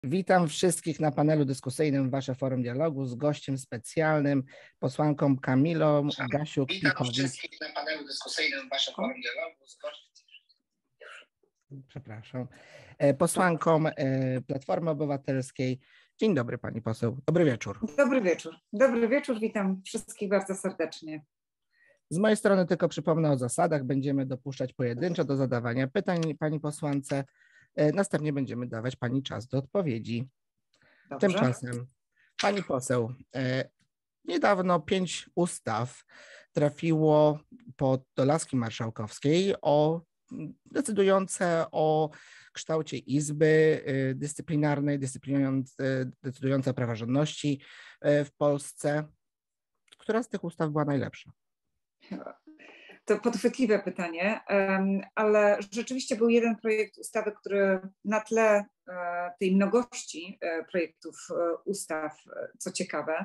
Witam wszystkich na panelu dyskusyjnym Wasze Forum Dialogu z gościem specjalnym, posłanką Kamilą Gasiuk-Pihowicz. Witam wszystkich na panelu dyskusyjnym Wasze Forum Dialogu z gościem. Przepraszam. Posłanką Platformy Obywatelskiej. Dzień dobry pani poseł. Dobry wieczór. Dobry wieczór. Dobry wieczór. Witam wszystkich bardzo serdecznie. Z mojej strony tylko przypomnę o zasadach. Będziemy dopuszczać pojedynczo do zadawania pytań pani posłance. Następnie będziemy dawać pani czas do odpowiedzi. Dobrze. Tymczasem pani poseł, niedawno 5 ustaw trafiło do laski marszałkowskiej decydujące o kształcie Izby Dyscyplinarnej, decydujące o praworządności w Polsce. Która z tych ustaw była najlepsza? To podchwytliwe pytanie, ale rzeczywiście był jeden projekt ustawy, który na tle tej mnogości projektów ustaw, co ciekawe,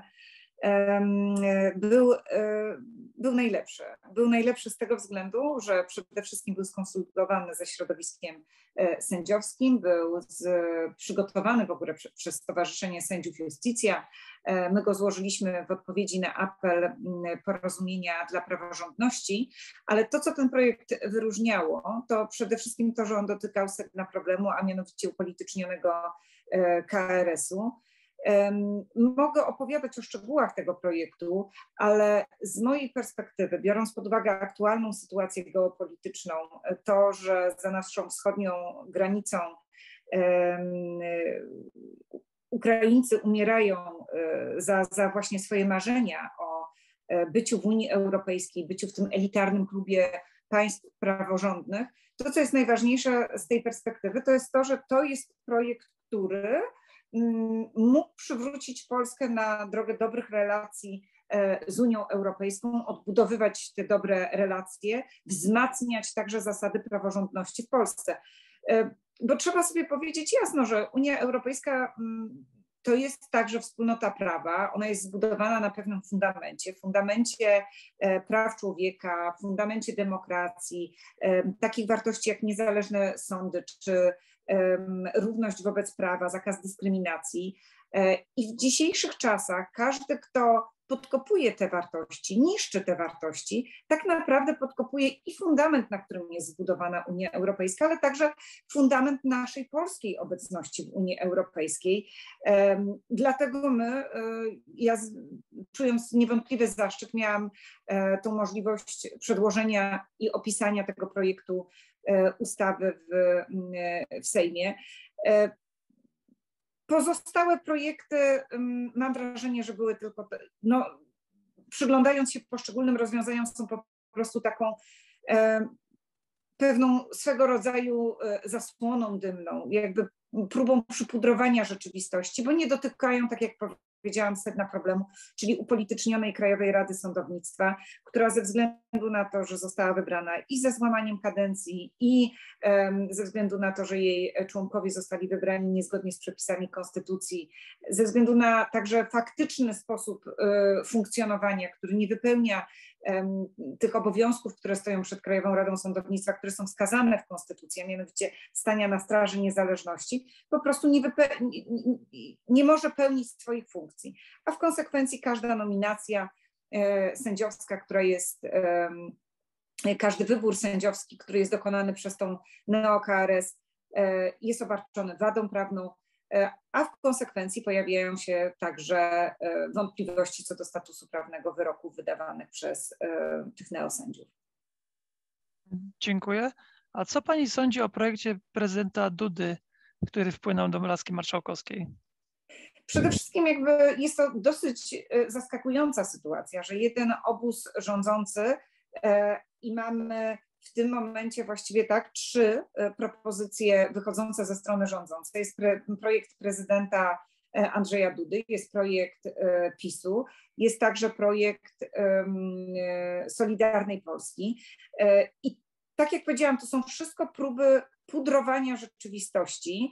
był najlepszy. Był najlepszy z tego względu, że przede wszystkim był skonsultowany ze środowiskiem sędziowskim, był przygotowany w ogóle przez Stowarzyszenie Sędziów Iustitia. My go złożyliśmy w odpowiedzi na apel Porozumienia dla Praworządności, ale to, co ten projekt wyróżniało, to przede wszystkim to, że on dotykał sedna problemu, a mianowicie upolitycznionego KRS-u. Mogę opowiadać o szczegółach tego projektu, ale z mojej perspektywy, biorąc pod uwagę aktualną sytuację geopolityczną, to, że za naszą wschodnią granicą Ukraińcy umierają za właśnie swoje marzenia o byciu w Unii Europejskiej, byciu w tym elitarnym klubie państw praworządnych, to, co jest najważniejsze z tej perspektywy, to jest to, że to jest projekt, który mógł przywrócić Polskę na drogę dobrych relacji z Unią Europejską, odbudowywać te dobre relacje, wzmacniać także zasady praworządności w Polsce. Bo trzeba sobie powiedzieć jasno, że Unia Europejska to jest także wspólnota prawa, ona jest zbudowana na pewnym fundamencie praw człowieka, fundamencie demokracji, takich wartości jak niezależne sądy czy równość wobec prawa, zakaz dyskryminacji. I w dzisiejszych czasach każdy, kto podkopuje te wartości, niszczy te wartości, tak naprawdę podkopuje i fundament, na którym jest zbudowana Unia Europejska, ale także fundament naszej polskiej obecności w Unii Europejskiej. Dlatego ja czując niewątpliwy zaszczyt, miałam tą możliwość przedłożenia i opisania tego projektu ustawy w Sejmie. Pozostałe projekty, mam wrażenie, że były tylko, przyglądając się poszczególnym rozwiązaniom, są po prostu taką pewną swego rodzaju zasłoną dymną, jakby próbą przypudrowania rzeczywistości, bo nie dotykają, tak jak powiedziałam, sedna problemu, czyli upolitycznionej Krajowej Rady Sądownictwa, która ze względu na to, że została wybrana i ze złamaniem kadencji, i ze względu na to, że jej członkowie zostali wybrani niezgodnie z przepisami konstytucji, ze względu na także faktyczny sposób funkcjonowania, który nie wypełnia tych obowiązków, które stoją przed Krajową Radą Sądownictwa, które są wskazane w konstytucji, a mianowicie stania na straży niezależności, po prostu nie może pełnić swoich funkcji. A w konsekwencji każda nominacja sędziowska, która jest, każdy wybór sędziowski, który jest dokonany przez tą neo-KRS, jest obarczony wadą prawną, a w konsekwencji pojawiają się także wątpliwości co do statusu prawnego wyroków wydawanych przez tych neosędziów. Dziękuję. A co pani sądzi o projekcie prezydenta Dudy, który wpłynął do laski marszałkowskiej? Przede wszystkim jakby jest to dosyć zaskakująca sytuacja, że jeden obóz rządzący i mamy w tym momencie właściwie tak 3 propozycje wychodzące ze strony rządzącej. Jest projekt prezydenta Andrzeja Dudy, jest projekt PiS-u, jest także projekt Solidarnej Polski. I tak jak powiedziałam, to są wszystko próby pudrowania rzeczywistości.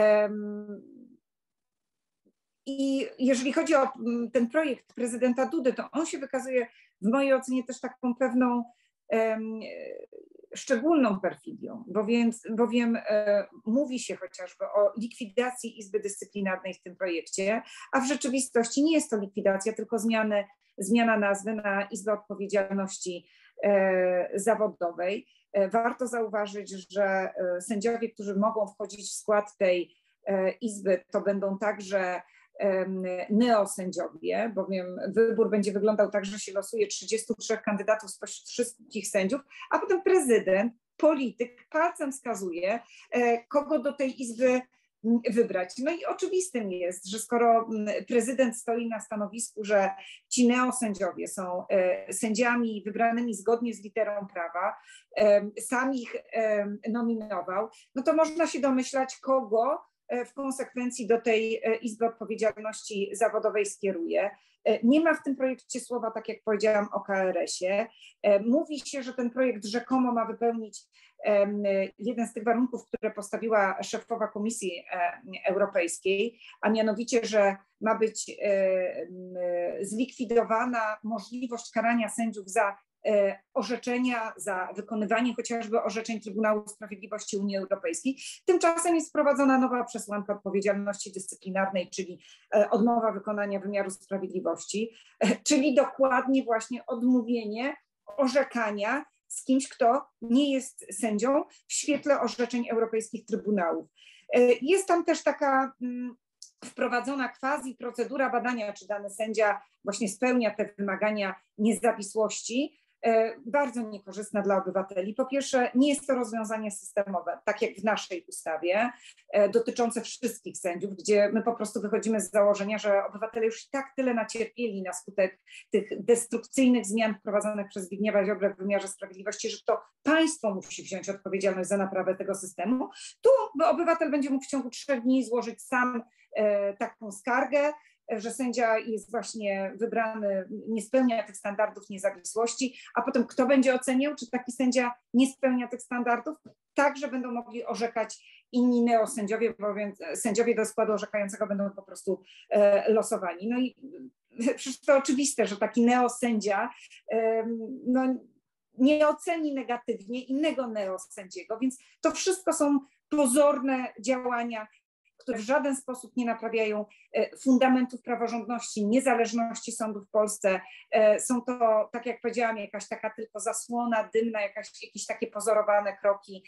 I jeżeli chodzi o ten projekt prezydenta Dudy, to on się wykazuje w mojej ocenie też taką pewną szczególną perfidią, bowiem mówi się chociażby o likwidacji Izby Dyscyplinarnej w tym projekcie, a w rzeczywistości nie jest to likwidacja, tylko zmiana nazwy na Izbę Odpowiedzialności Zawodowej. Warto zauważyć, że sędziowie, którzy mogą wchodzić w skład tej izby, to będą także neosędziowie, bowiem wybór będzie wyglądał tak, że się losuje 33 kandydatów spośród wszystkich sędziów, a potem prezydent, polityk palcem wskazuje, kogo do tej izby wybrać. No i oczywistym jest, że skoro prezydent stoi na stanowisku, że ci neosędziowie są sędziami wybranymi zgodnie z literą prawa, sam ich nominował, no to można się domyślać, kogo w konsekwencji do tej Izby Odpowiedzialności Zawodowej skieruje. Nie ma w tym projekcie słowa, tak jak powiedziałam, o KRS-ie. Mówi się, że ten projekt rzekomo ma wypełnić jeden z tych warunków, które postawiła szefowa Komisji Europejskiej, a mianowicie, że ma być zlikwidowana możliwość karania sędziów za orzeczenia, za wykonywanie chociażby orzeczeń Trybunału Sprawiedliwości Unii Europejskiej. Tymczasem jest wprowadzona nowa przesłanka odpowiedzialności dyscyplinarnej, czyli odmowa wykonania wymiaru sprawiedliwości, czyli dokładnie właśnie odmówienie orzekania z kimś, kto nie jest sędzią w świetle orzeczeń europejskich trybunałów. Jest tam też taka wprowadzona quasi procedura badania, czy dany sędzia właśnie spełnia te wymagania niezawisłości, bardzo niekorzystna dla obywateli. Po pierwsze, nie jest to rozwiązanie systemowe, tak jak w naszej ustawie, dotyczące wszystkich sędziów, gdzie my po prostu wychodzimy z założenia, że obywatele już i tak tyle nacierpieli na skutek tych destrukcyjnych zmian wprowadzonych przez Zbigniewa Ziobrę w wymiarze sprawiedliwości, że to państwo musi wziąć odpowiedzialność za naprawę tego systemu. Tu obywatel będzie mógł w ciągu 3 dni złożyć sam taką skargę, że sędzia jest właśnie wybrany, nie spełnia tych standardów niezawisłości, a potem kto będzie oceniał, czy taki sędzia nie spełnia tych standardów? Także będą mogli orzekać inni neosędziowie, bowiem sędziowie do składu orzekającego będą po prostu losowani. No i przecież to oczywiste, że taki neosędzia nie oceni negatywnie innego neosędziego, więc to wszystko są pozorne działania, które w żaden sposób nie naprawiają fundamentów praworządności, niezależności sądów w Polsce. Są to, tak jak powiedziałam, jakaś taka tylko zasłona dymna, jakieś takie pozorowane kroki,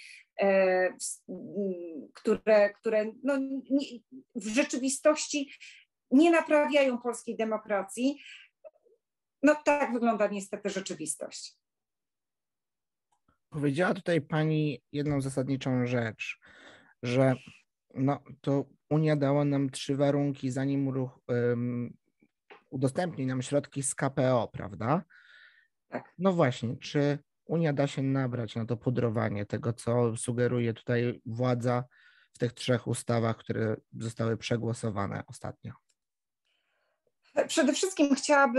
które no, w rzeczywistości nie naprawiają polskiej demokracji. No tak wygląda niestety rzeczywistość. Powiedziała tutaj pani jedną zasadniczą rzecz, że no, to Unia dała nam 3 warunki, zanim udostępni nam środki z KPO, prawda? Tak. No właśnie, czy Unia da się nabrać na to pudrowanie tego, co sugeruje tutaj władza w tych 3 ustawach, które zostały przegłosowane ostatnio? Przede wszystkim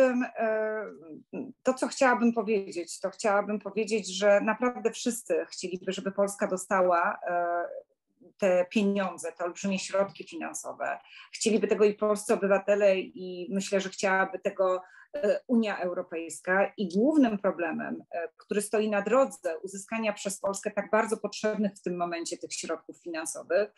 chciałabym powiedzieć, że naprawdę wszyscy chcieliby, żeby Polska dostała te pieniądze, te olbrzymie środki finansowe. Chcieliby tego i polscy obywatele i myślę, że chciałaby tego Unia Europejska i głównym problemem, który stoi na drodze uzyskania przez Polskę tak bardzo potrzebnych w tym momencie tych środków finansowych,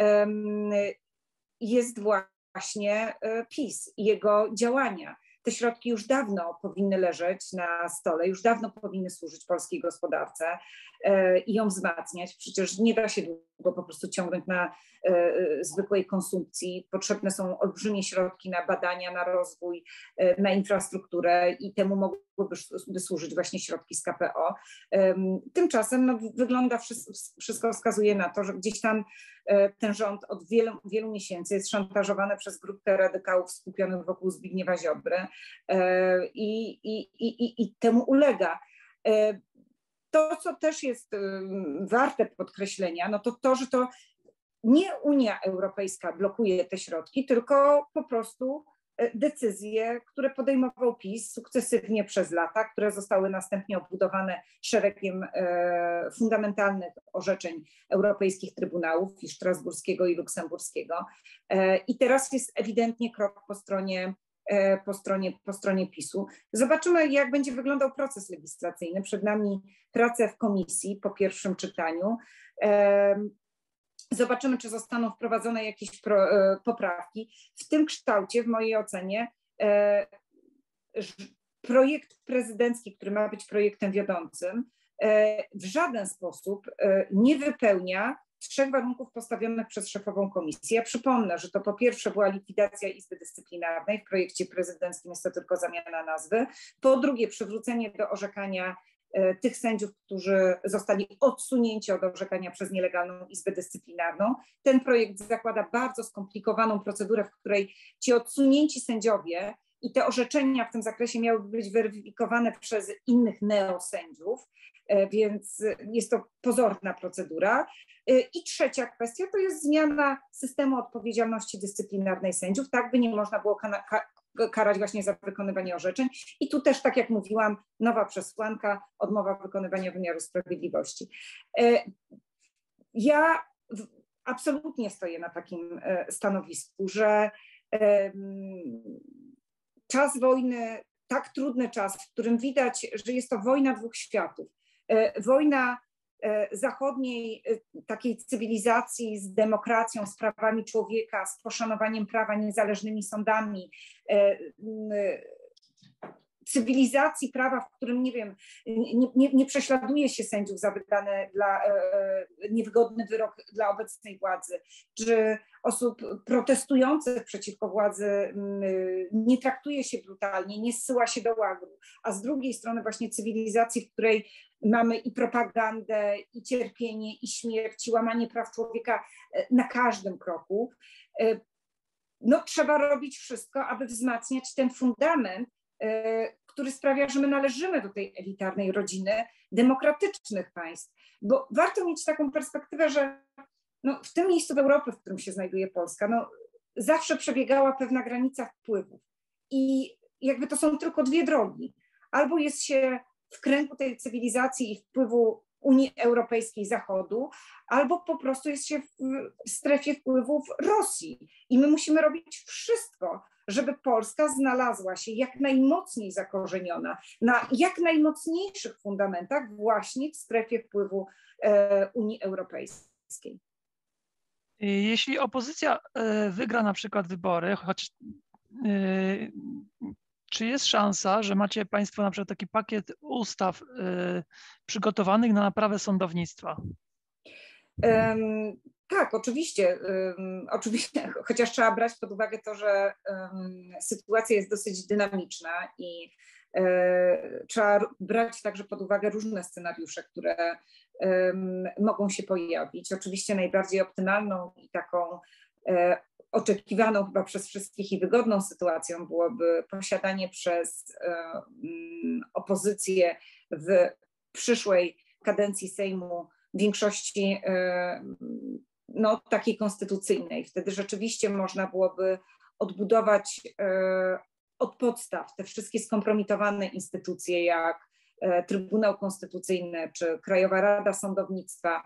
jest właśnie PiS i jego działania. Te środki już dawno powinny leżeć na stole, już dawno powinny służyć polskiej gospodarce i ją wzmacniać. Przecież nie da się długo po prostu ciągnąć na zwykłej konsumpcji. Potrzebne są olbrzymie środki na badania, na rozwój, na infrastrukturę i temu mogłyby służyć właśnie środki z KPO. Tymczasem no, wszystko wskazuje na to, że gdzieś tam ten rząd od wielu miesięcy jest szantażowany przez grupkę radykałów skupionych wokół Zbigniewa Ziobry i temu ulega. To, co też jest warte podkreślenia, no to, że to nie Unia Europejska blokuje te środki, tylko po prostu decyzje, które podejmował PiS sukcesywnie przez lata, które zostały następnie obudowane szeregiem fundamentalnych orzeczeń europejskich trybunałów, i strasburskiego, i luksemburskiego. I teraz jest ewidentnie krok po stronie po stronie PiS-u. Zobaczymy, jak będzie wyglądał proces legislacyjny. Przed nami prace w komisji po pierwszym czytaniu. Zobaczymy, czy zostaną wprowadzone jakieś poprawki. W tym kształcie, w mojej ocenie, projekt prezydencki, który ma być projektem wiodącym, w żaden sposób nie wypełnia 3 warunków postawionych przez szefową komisji. Ja przypomnę, że to po pierwsze była likwidacja Izby Dyscyplinarnej, w projekcie prezydenckim jest to tylko zamiana nazwy. Po drugie, przywrócenie do orzekania tych sędziów, którzy zostali odsunięci od orzekania przez nielegalną Izbę Dyscyplinarną. Ten projekt zakłada bardzo skomplikowaną procedurę, w której ci odsunięci sędziowie i te orzeczenia w tym zakresie miały być weryfikowane przez innych neosędziów, więc jest to pozorna procedura. I trzecia kwestia to jest zmiana systemu odpowiedzialności dyscyplinarnej sędziów, tak by nie można było karać właśnie za wykonywanie orzeczeń. I tu też, tak jak mówiłam, nowa przesłanka, odmowa wykonywania wymiaru sprawiedliwości. Ja absolutnie stoję na takim stanowisku, że czas wojny, tak trudny czas, w którym widać, że jest to wojna 2 światów. Wojna zachodniej takiej cywilizacji z demokracją, z prawami człowieka, z poszanowaniem prawa, niezależnymi sądami, cywilizacji prawa, w którym, nie wiem, nie prześladuje się sędziów za wydany niewygodny wyrok dla obecnej władzy, czy osób protestujących przeciwko władzy nie traktuje się brutalnie, nie zsyła się do łagru, a z drugiej strony właśnie cywilizacji, w której mamy i propagandę, i cierpienie, i śmierć, i łamanie praw człowieka na każdym kroku. No, trzeba robić wszystko, aby wzmacniać ten fundament, który sprawia, że my należymy do tej elitarnej rodziny demokratycznych państw. Bo warto mieć taką perspektywę, że no, w tym miejscu w Europie, w którym się znajduje Polska, no, zawsze przebiegała pewna granica wpływów. I jakby to są tylko 2 drogi. Albo jest się w kręgu tej cywilizacji i wpływu Unii Europejskiej Zachodu, albo po prostu jest się w strefie wpływów Rosji. I my musimy robić wszystko, żeby Polska znalazła się jak najmocniej zakorzeniona na jak najmocniejszych fundamentach właśnie w strefie wpływu Unii Europejskiej. Jeśli opozycja wygra na przykład wybory, choć czy jest szansa, że macie Państwo na przykład taki pakiet ustaw przygotowanych na naprawę sądownictwa? Tak, oczywiście, chociaż trzeba brać pod uwagę to, że sytuacja jest dosyć dynamiczna i trzeba brać także pod uwagę różne scenariusze, które mogą się pojawić. Oczywiście najbardziej optymalną i taką oczekiwaną chyba przez wszystkich i wygodną sytuacją byłoby posiadanie przez opozycję w przyszłej kadencji Sejmu większości no, takiej konstytucyjnej. Wtedy rzeczywiście można byłoby odbudować od podstaw te wszystkie skompromitowane instytucje jak Trybunał Konstytucyjny czy Krajowa Rada Sądownictwa.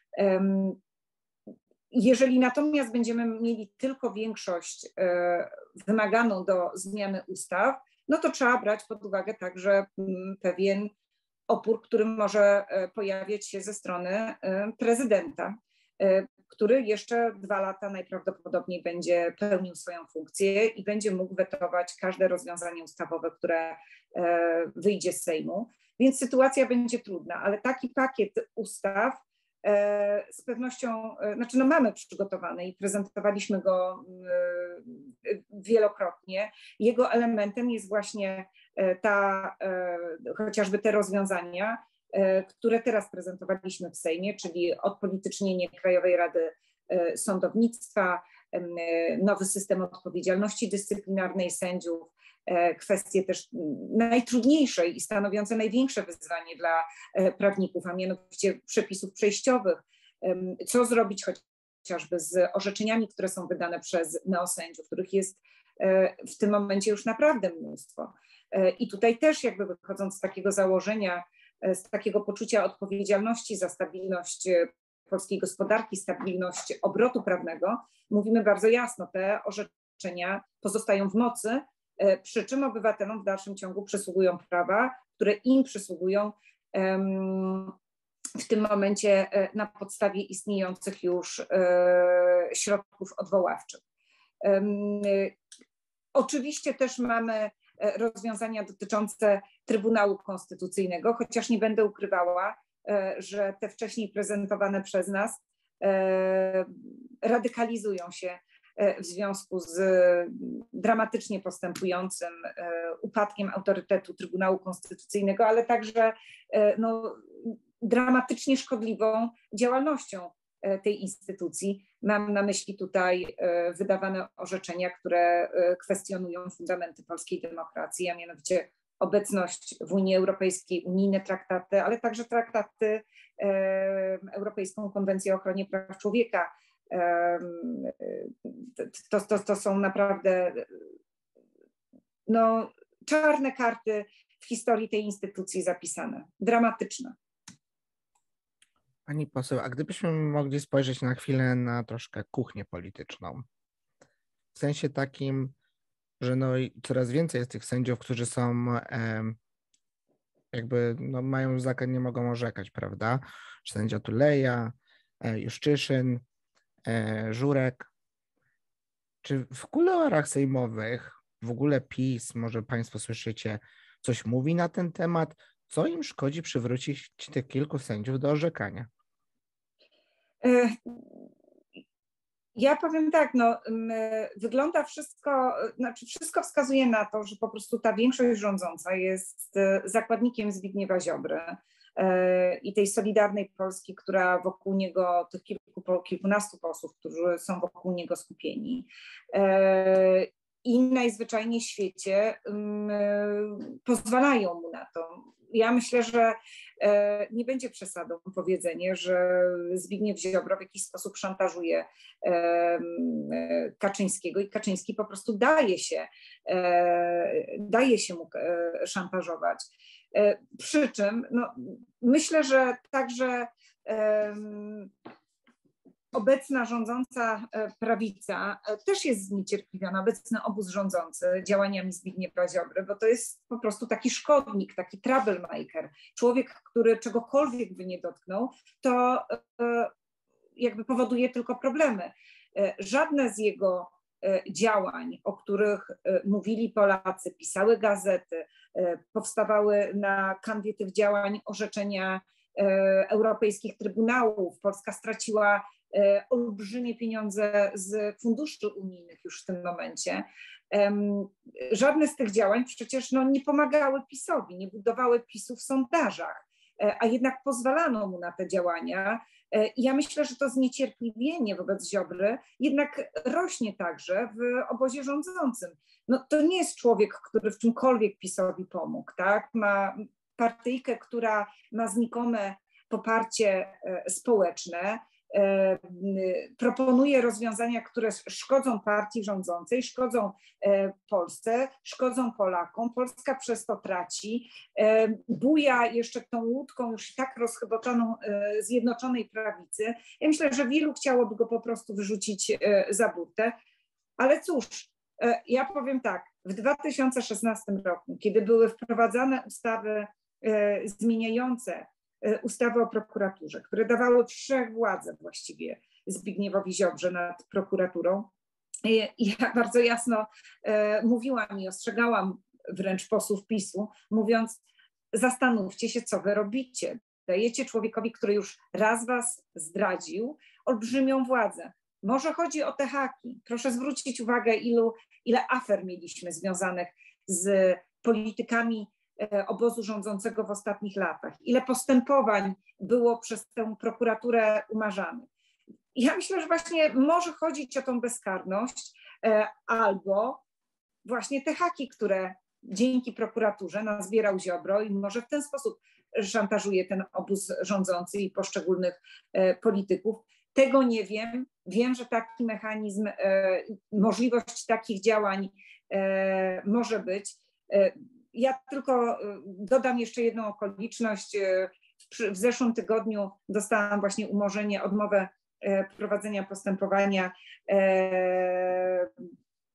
Jeżeli natomiast będziemy mieli tylko większość wymaganą do zmiany ustaw, no to trzeba brać pod uwagę także pewien opór, który może pojawiać się ze strony prezydenta, który jeszcze 2 lata najprawdopodobniej będzie pełnił swoją funkcję i będzie mógł wetować każde rozwiązanie ustawowe, które wyjdzie z Sejmu. Więc sytuacja będzie trudna, ale taki pakiet ustaw z pewnością, znaczy no mamy przygotowany i prezentowaliśmy go wielokrotnie. Jego elementem jest właśnie chociażby te rozwiązania, które teraz prezentowaliśmy w Sejmie, czyli odpolitycznienie Krajowej Rady Sądownictwa, nowy system odpowiedzialności dyscyplinarnej sędziów, kwestie też najtrudniejsze i stanowiące największe wyzwanie dla prawników, a mianowicie przepisów przejściowych. Co zrobić chociażby z orzeczeniami, które są wydane przez neosędziów, których jest w tym momencie już naprawdę mnóstwo. I tutaj też jakby wychodząc z takiego założenia, z takiego poczucia odpowiedzialności za stabilność polskiej gospodarki, stabilność obrotu prawnego, mówimy bardzo jasno, te orzeczenia pozostają w mocy przy czym obywatelom w dalszym ciągu przysługują prawa, które im przysługują w tym momencie na podstawie istniejących już środków odwoławczych. Oczywiście też mamy rozwiązania dotyczące Trybunału Konstytucyjnego, chociaż nie będę ukrywała, że te wcześniej prezentowane przez nas radykalizują się w związku z dramatycznie postępującym upadkiem autorytetu Trybunału Konstytucyjnego, ale także dramatycznie szkodliwą działalnością tej instytucji. Mam na myśli tutaj wydawane orzeczenia, które kwestionują fundamenty polskiej demokracji, a mianowicie obecność w Unii Europejskiej, unijne traktaty, ale także traktaty, Europejską Konwencję o ochronie praw człowieka. To są naprawdę czarne karty w historii tej instytucji zapisane, dramatyczne. Pani poseł, a gdybyśmy mogli spojrzeć na chwilę na troszkę kuchnię polityczną, w sensie takim, że coraz więcej jest tych sędziów, którzy są mają zakaz, nie mogą orzekać, prawda? Sędzia Tuleja, Juszczyszyn, Żurek. Czy w kuluarach sejmowych w ogóle PiS, może Państwo słyszycie, coś mówi na ten temat? Co im szkodzi przywrócić tych kilku sędziów do orzekania? Ja powiem tak, wygląda wszystko wskazuje na to, że po prostu ta większość rządząca jest zakładnikiem Zbigniewa Ziobry i tej Solidarnej Polski, która wokół niego, tych kilkunastu posłów, którzy są wokół niego skupieni. I najzwyczajniej w świecie pozwalają mu na to. Ja myślę, że nie będzie przesadą powiedzenie, że Zbigniew Ziobro w jakiś sposób szantażuje Kaczyńskiego i Kaczyński po prostu daje się mu szantażować. Przy czym myślę, że także obecna rządząca prawica też jest zniecierpliwiona, obecny obóz rządzący działaniami Zbigniewa Ziobry, bo to jest po prostu taki szkodnik, taki troublemaker, człowiek, który czegokolwiek by nie dotknął, to jakby powoduje tylko problemy. Żadne z jego działań, o których mówili Polacy, pisały gazety, powstawały na kanwie tych działań orzeczenia europejskich trybunałów. Polska straciła olbrzymie pieniądze z funduszy unijnych już w tym momencie. Żadne z tych działań przecież nie pomagały PiS-owi, nie budowały PiS-u w sondażach, a jednak pozwalano mu na te działania. I ja myślę, że to zniecierpliwienie wobec Ziobry jednak rośnie także w obozie rządzącym. To nie jest człowiek, który w czymkolwiek PiS-owi pomógł, tak? Ma partyjkę, która ma znikome poparcie społeczne, proponuje rozwiązania, które szkodzą partii rządzącej, szkodzą Polsce, szkodzą Polakom. Polska przez to traci. Buja jeszcze tą łódką już tak rozchyboczoną Zjednoczonej Prawicy. Ja myślę, że wielu chciałoby go po prostu wyrzucić za burtę. Ale cóż, ja powiem tak, w 2016 roku, kiedy były wprowadzane ustawy zmieniające ustawy o prokuraturze, które dawały wszechwładzę właściwie Zbigniewowi Ziobrze nad prokuraturą. Ja bardzo jasno mówiłam i ostrzegałam wręcz posłów PiS-u, mówiąc: zastanówcie się, co wy robicie. Dajecie człowiekowi, który już raz was zdradził, olbrzymią władzę. Może chodzi o te haki. Proszę zwrócić uwagę, ile afer mieliśmy związanych z politykami obozu rządzącego w ostatnich latach. Ile postępowań było przez tę prokuraturę umarzanych. Ja myślę, że właśnie może chodzić o tą bezkarność albo właśnie te haki, które dzięki prokuraturze nazbierał Ziobro i może w ten sposób szantażuje ten obóz rządzący i poszczególnych polityków. Tego nie wiem. Wiem, że taki mechanizm, możliwość takich działań może być. Ja tylko dodam jeszcze jedną okoliczność. W zeszłym tygodniu dostałam właśnie umorzenie, odmowę prowadzenia postępowania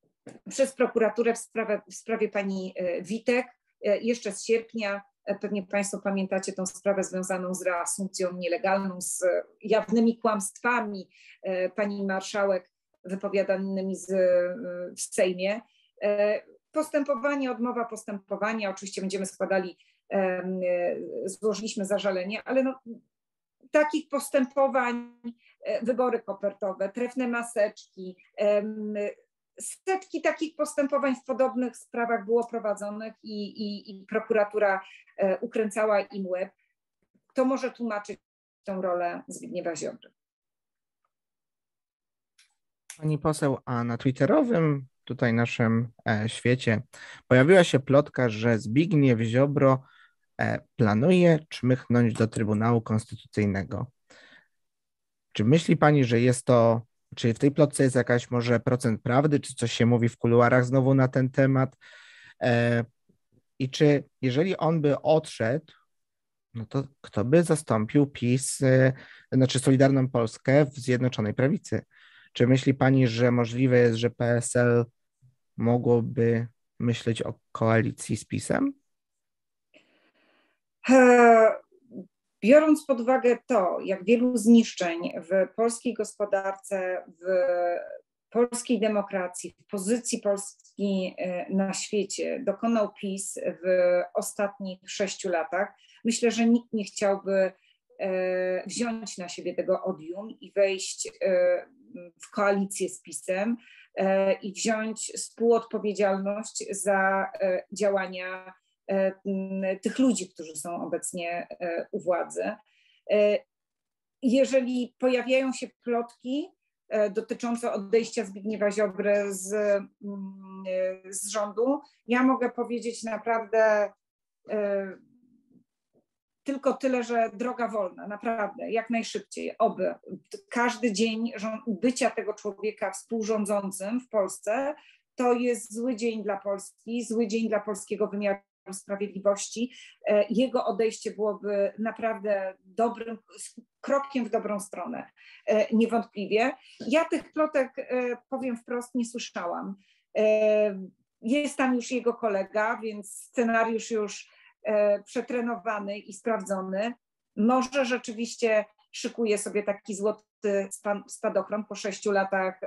przez prokuraturę w sprawie pani Witek, jeszcze z sierpnia. Pewnie Państwo pamiętacie tą sprawę związaną z reasumpcją nielegalną, z jawnymi kłamstwami pani marszałek wypowiadanymi w Sejmie. Postępowanie, odmowa postępowania, oczywiście będziemy złożyliśmy zażalenie, ale no, takich postępowań, wybory kopertowe, trefne maseczki, setki takich postępowań w podobnych sprawach było prowadzonych i prokuratura ukręcała im łeb. To może tłumaczyć tę rolę Zbigniewa Ziobry. Pani poseł, a na twitterowym tutaj naszym świecie pojawiła się plotka, że Zbigniew Ziobro planuje czmychnąć do Trybunału Konstytucyjnego. Czy myśli pani, że jest to, czy w tej plotce jest jakaś może procent prawdy, czy coś się mówi w kuluarach znowu na ten temat? I czy jeżeli on by odszedł, no to kto by zastąpił PiS, znaczy Solidarną Polskę w Zjednoczonej Prawicy? Czy myśli pani, że możliwe jest, że PSL mogłoby myśleć o koalicji z PiS-em? Biorąc pod uwagę to, jak wielu zniszczeń w polskiej gospodarce, w polskiej demokracji, w pozycji Polski na świecie dokonał PiS w ostatnich 6 latach, myślę, że nikt nie chciałby wziąć na siebie tego odium i wejść w koalicję z PiS-em i wziąć współodpowiedzialność za działania tych ludzi, którzy są obecnie u władzy. Jeżeli pojawiają się plotki dotyczące odejścia Zbigniewa Ziobry z rządu, ja mogę powiedzieć naprawdę tylko tyle, że droga wolna, naprawdę, jak najszybciej, oby. Każdy dzień bycia tego człowieka współrządzącym w Polsce to jest zły dzień dla Polski, zły dzień dla polskiego wymiaru sprawiedliwości. Jego odejście byłoby naprawdę dobrym krokiem w dobrą stronę, niewątpliwie. Ja tych plotek, powiem wprost, nie słyszałam. Jest tam już jego kolega, więc scenariusz już przetrenowany i sprawdzony. Może rzeczywiście szykuje sobie taki złoty spadochron po 6 latach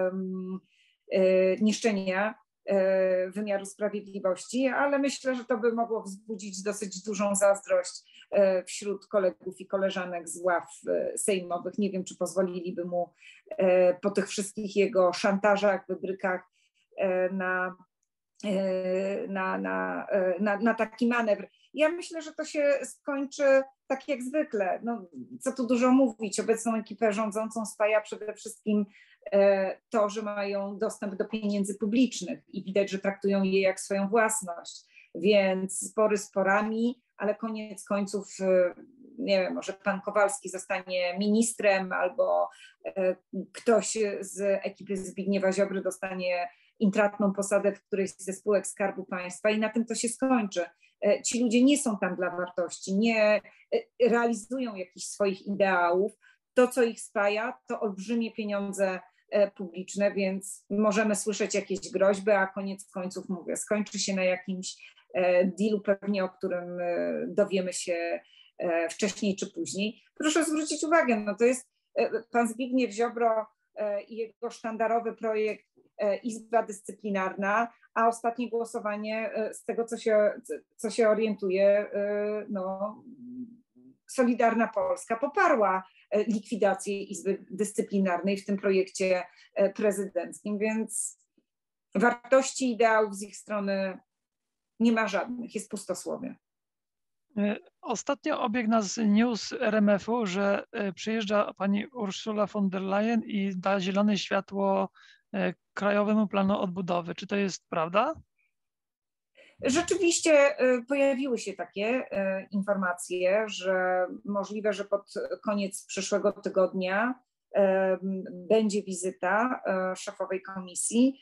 niszczenia wymiaru sprawiedliwości, ale myślę, że to by mogło wzbudzić dosyć dużą zazdrość wśród kolegów i koleżanek z ław sejmowych. Nie wiem, czy pozwoliliby mu po tych wszystkich jego szantażach, wybrykach na taki manewr. Ja myślę, że to się skończy tak jak zwykle. No, co tu dużo mówić, obecną ekipę rządzącą spaja przede wszystkim to, że mają dostęp do pieniędzy publicznych i widać, że traktują je jak swoją własność, więc spory sporami, ale koniec końców, nie wiem, może pan Kowalski zostanie ministrem albo ktoś z ekipy Zbigniewa Ziobry dostanie intratną posadę w którejś ze spółek Skarbu Państwa i na tym to się skończy. Ci ludzie nie są tam dla wartości, nie realizują jakichś swoich ideałów. To, co ich spaja, to olbrzymie pieniądze publiczne, więc możemy słyszeć jakieś groźby, a koniec końców, mówię, skończy się na jakimś dealu pewnie, o którym dowiemy się wcześniej czy później. Proszę zwrócić uwagę, no to jest pan Zbigniew Ziobro i jego sztandarowy projekt Izba Dyscyplinarna, a ostatnie głosowanie, z tego co się orientuje, no, Solidarna Polska poparła likwidację Izby Dyscyplinarnej w tym projekcie prezydenckim, więc wartości, ideałów z ich strony nie ma żadnych, jest pustosłowie. Ostatnio obiegł nas news RMF-u, że przyjeżdża pani Ursula von der Leyen i da zielone światło Krajowemu Planu Odbudowy. Czy to jest prawda? Rzeczywiście pojawiły się takie informacje, że możliwe, że pod koniec przyszłego tygodnia będzie wizyta szefowej komisji.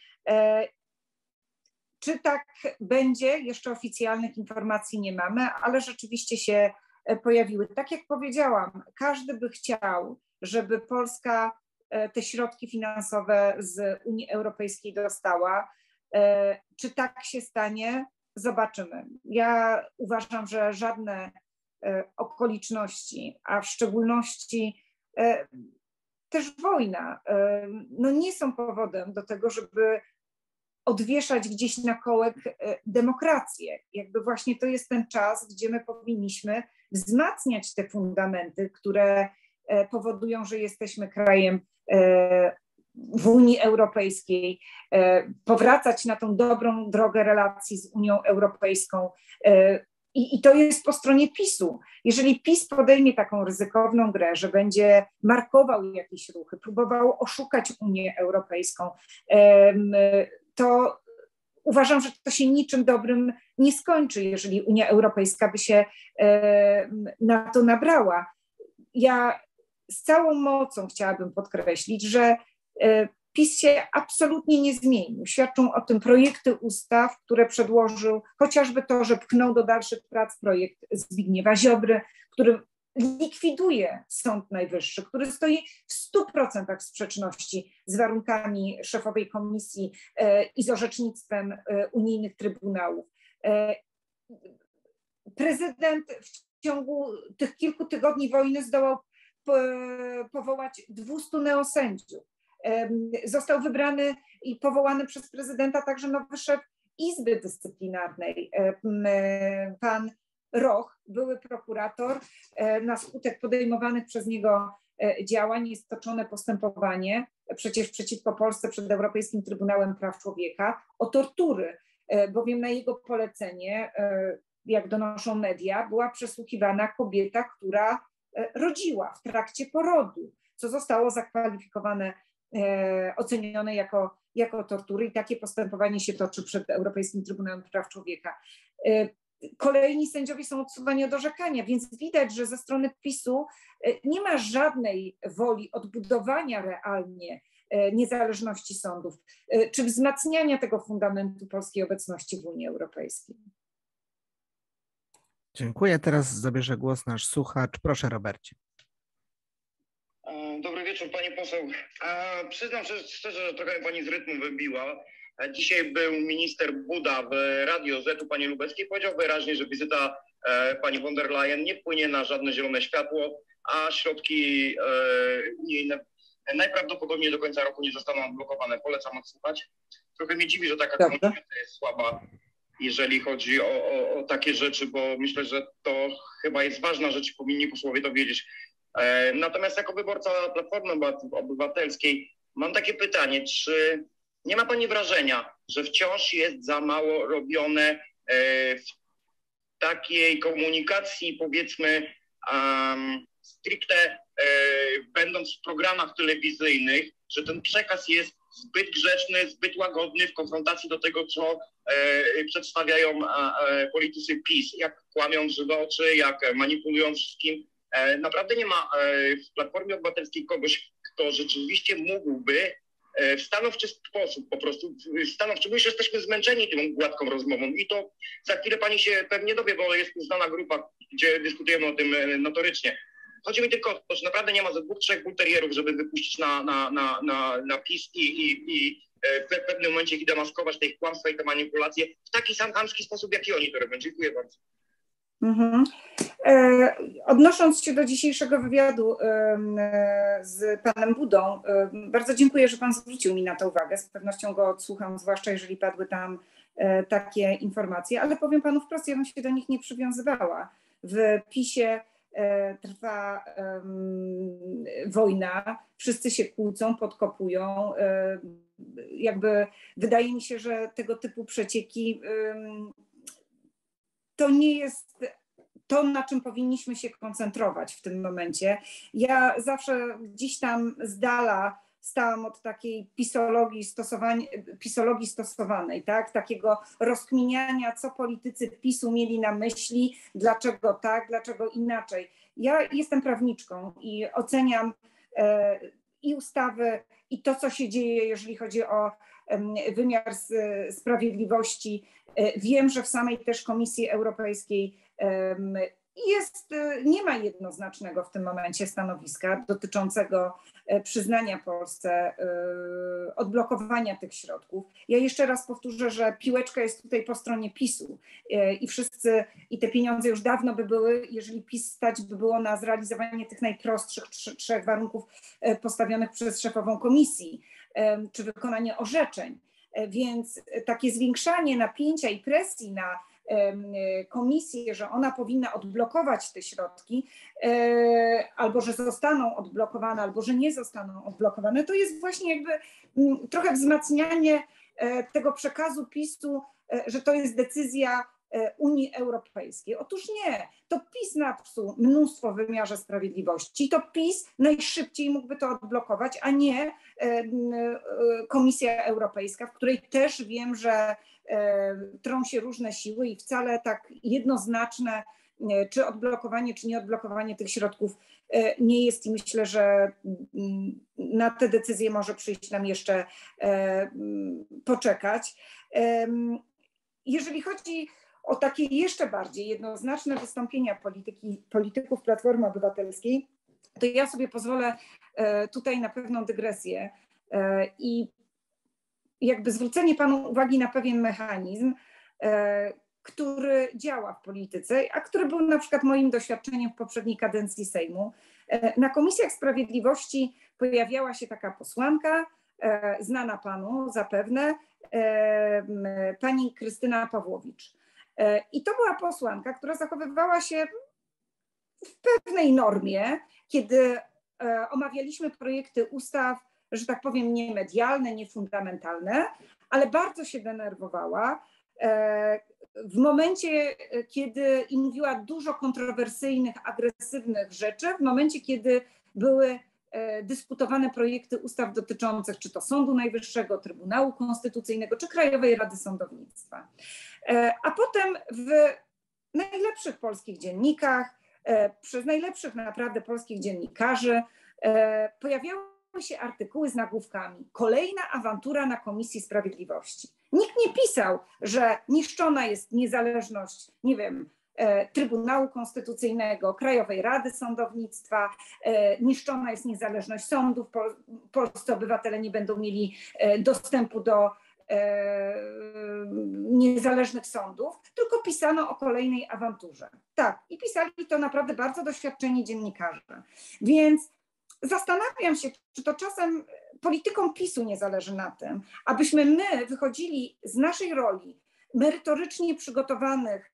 Czy tak będzie? Jeszcze oficjalnych informacji nie mamy, ale rzeczywiście się pojawiły. Tak jak powiedziałam, każdy by chciał, żeby Polska te środki finansowe z Unii Europejskiej dostała. Czy tak się stanie? Zobaczymy. Ja uważam, że żadne okoliczności, a w szczególności też wojna, no nie są powodem do tego, żeby odwieszać gdzieś na kołek demokrację. Jakby właśnie to jest ten czas, gdzie my powinniśmy wzmacniać te fundamenty, które powodują, że jesteśmy krajem w Unii Europejskiej, powracać na tą dobrą drogę relacji z Unią Europejską. I to jest po stronie PiS-u. Jeżeli PiS podejmie taką ryzykowną grę, że będzie markował jakieś ruchy, próbował oszukać Unię Europejską, to uważam, że to się niczym dobrym nie skończy, jeżeli Unia Europejska by się na to nabrała. Ja z całą mocą chciałabym podkreślić, że PiS się absolutnie nie zmienił. Świadczą o tym projekty ustaw, które przedłożył, chociażby to, że pchnął do dalszych prac projekt Zbigniewa Ziobry, który likwiduje Sąd Najwyższy, który stoi w 100% w sprzeczności z warunkami szefowej komisji i z orzecznictwem unijnych trybunałów. Prezydent w ciągu tych kilku tygodni wojny zdołał powołać 200 neosędziów. Został wybrany i powołany przez prezydenta także nowy szef Izby Dyscyplinarnej, pan Roch, były prokurator. Na skutek podejmowanych przez niego działań jest toczone postępowanie przecież przeciwko Polsce przed Europejskim Trybunałem Praw Człowieka o tortury, bowiem na jego polecenie, jak donoszą media, była przesłuchiwana kobieta, która rodziła w trakcie porodu, co zostało zakwalifikowane, ocenione jako tortury i takie postępowanie się toczy przed Europejskim Trybunałem Praw Człowieka. Kolejni sędziowie są odsuwani od orzekania, więc widać, że ze strony PiS-u nie ma żadnej woli odbudowania realnie niezależności sądów, czy wzmacniania tego fundamentu polskiej obecności w Unii Europejskiej. Dziękuję. Teraz zabierze głos nasz słuchacz. Proszę, Robercie. Dobry wieczór, pani poseł. Przyznam szczerze, że trochę pani z rytmu wybiła. Dzisiaj był minister Buda w Radio Z pani Lubeckiej. Powiedział wyraźnie, że wizyta pani von der Leyen nie wpłynie na żadne zielone światło, a środki unijne najprawdopodobniej do końca roku nie zostaną odblokowane. Polecam odsłuchać. Trochę mnie dziwi, że taka komunikacja jest słaba, jeżeli chodzi o takie rzeczy, bo myślę, że to chyba jest ważna rzecz, powinni posłowie to wiedzieć. Natomiast jako wyborca Platformy Obywatelskiej mam takie pytanie, czy nie ma pani wrażenia, że wciąż jest za mało robione w takiej komunikacji, powiedzmy, stricte będąc w programach telewizyjnych, że ten przekaz jest zbyt grzeczny, zbyt łagodny w konfrontacji do tego, co przedstawiają politycy PiS, jak kłamią w żywe oczy, jak manipulują wszystkim. Naprawdę nie ma w Platformie Obywatelskiej kogoś, kto rzeczywiście mógłby w stanowczy sposób po prostu, stanowczy, bo już jesteśmy zmęczeni tą gładką rozmową i to za chwilę pani się pewnie dowie, bo jest znana grupa, gdzie dyskutujemy o tym notorycznie. Chodzi mi tylko o to, że naprawdę nie ma ze 2-3 bulterierów, żeby wypuścić na PiS i w pewnym momencie ich demaskować, te ich kłamstwa i te manipulacje w taki sam chamski sposób, jaki oni to robią. Dziękuję bardzo. Odnosząc się do dzisiejszego wywiadu z panem Budą, bardzo dziękuję, że pan zwrócił mi na to uwagę. Z pewnością go odsłucham, zwłaszcza jeżeli padły tam takie informacje, ale powiem panu wprost, ja bym się do nich nie przywiązywała. W PiS-ie trwa wojna, wszyscy się kłócą, podkopują. Jakby wydaje mi się, że tego typu przecieki to nie jest to, na czym powinniśmy się koncentrować w tym momencie. Ja zawsze gdzieś tam z dala stałam od takiej pisologii stosowanej, tak? Takiego rozkminiania, co politycy PiS-u mieli na myśli, dlaczego tak, dlaczego inaczej. Ja jestem prawniczką i oceniam i ustawy, i to, co się dzieje, jeżeli chodzi o wymiar sprawiedliwości. Wiem, że w samej też Komisji Europejskiej nie ma jednoznacznego w tym momencie stanowiska dotyczącego przyznania Polsce odblokowania tych środków. Ja jeszcze raz powtórzę, że piłeczka jest tutaj po stronie PiS-u i te pieniądze już dawno by były, jeżeli PiS stać by było na zrealizowanie tych najprostszych trzech warunków postawionych przez szefową komisji, czy wykonanie orzeczeń. Więc takie zwiększanie napięcia i presji na komisję, że ona powinna odblokować te środki, albo że zostaną odblokowane, albo że nie zostaną odblokowane, to jest właśnie jakby trochę wzmacnianie tego przekazu PiS-u, że to jest decyzja Unii Europejskiej. Otóż nie, to PiS napsuł mnóstwo w wymiarze sprawiedliwości, to PiS najszybciej mógłby to odblokować, a nie Komisja Europejska, w której też wiem, że trą się różne siły i wcale tak jednoznaczne, czy odblokowanie, czy nieodblokowanie tych środków nie jest i myślę, że na te decyzje może przyjść nam jeszcze poczekać. Jeżeli chodzi o takie jeszcze bardziej jednoznaczne wystąpienia polityków Platformy Obywatelskiej, to ja sobie pozwolę tutaj na pewną dygresję i jakby zwrócenie panu uwagi na pewien mechanizm, który działa w polityce, a który był na przykład moim doświadczeniem w poprzedniej kadencji Sejmu. Na Komisjach Sprawiedliwości pojawiała się taka posłanka, znana panu zapewne, pani Krystyna Pawłowicz. I to była posłanka, która zachowywała się w pewnej normie, kiedy omawialiśmy projekty ustaw, że tak powiem, nie medialne, nie fundamentalne, ale bardzo się denerwowała w momencie, kiedy i mówiła dużo kontrowersyjnych, agresywnych rzeczy, w momencie, kiedy były dyskutowane projekty ustaw dotyczących czy to Sądu Najwyższego, Trybunału Konstytucyjnego, czy Krajowej Rady Sądownictwa. A potem w najlepszych polskich dziennikach, przez najlepszych naprawdę polskich dziennikarzy pojawiały się artykuły z nagłówkami: kolejna awantura na Komisji Sprawiedliwości. Nikt nie pisał, że niszczona jest niezależność, nie wiem, Trybunału Konstytucyjnego, Krajowej Rady Sądownictwa, niszczona jest niezależność sądów, polscy obywatele nie będą mieli dostępu do niezależnych sądów, tylko pisano o kolejnej awanturze. Tak, i pisali to naprawdę bardzo doświadczeni dziennikarze. Więc zastanawiam się, czy to czasem politykom PiS-u nie zależy na tym, abyśmy my wychodzili z naszej roli merytorycznie przygotowanych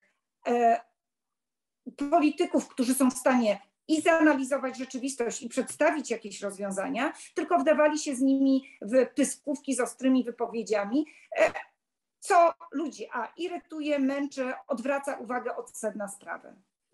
polityków, którzy są w stanie i zanalizować rzeczywistość i przedstawić jakieś rozwiązania, tylko wdawali się z nimi w pyskówki z ostrymi wypowiedziami, co ludzi irytuje, męczy, odwraca uwagę od sedna sprawy.